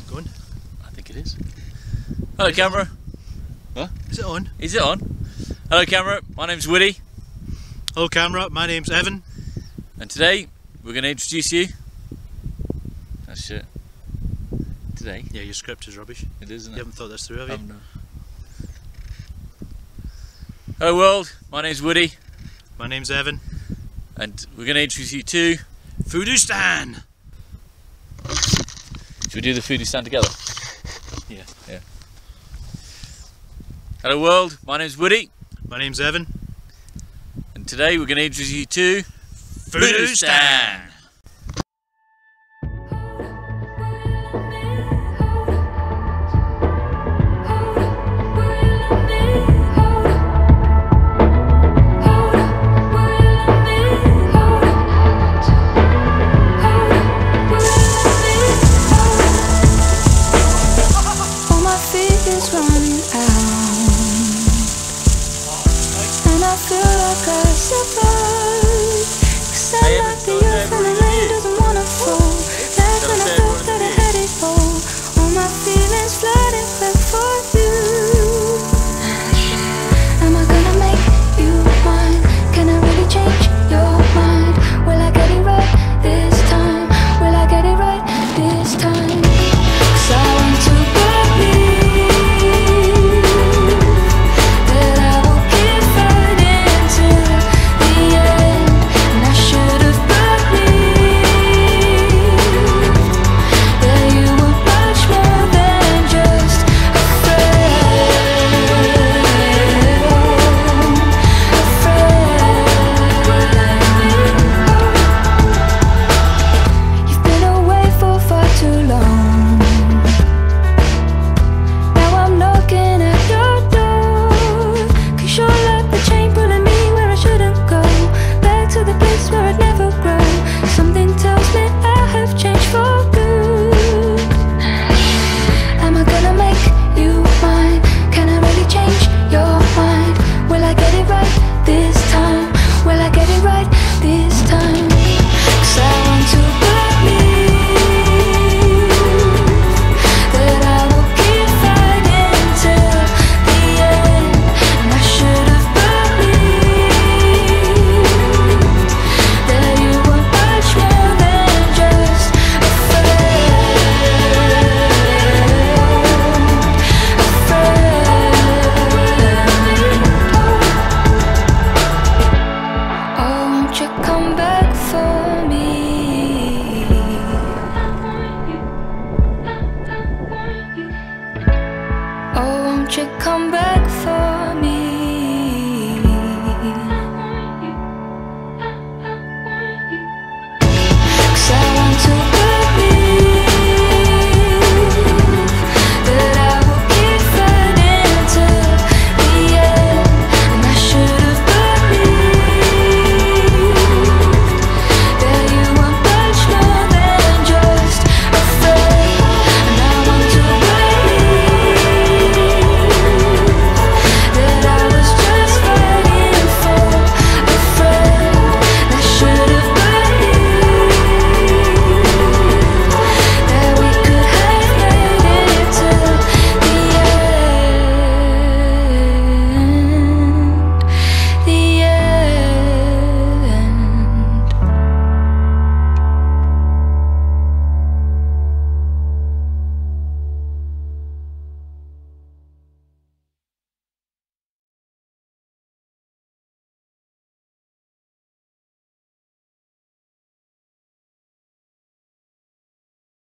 Going? I think it is. Hello, camera. What? Is it on? Is it on? Hello, camera. My name's Woody. Hello, camera. My name's Evan. And today we're going to introduce you. That's it. Today. Yeah, your script is rubbish. It is, isn't it? You haven't thought this through, have you? No. Hello, world. My name's Woody. My name's Evan. And we're going to introduce you to Foodistan! Should we do the Foodistan together? Yeah. Yeah. Hello, world. My name's Woody. My name's Evan. And today we're going to introduce you to Foodistan!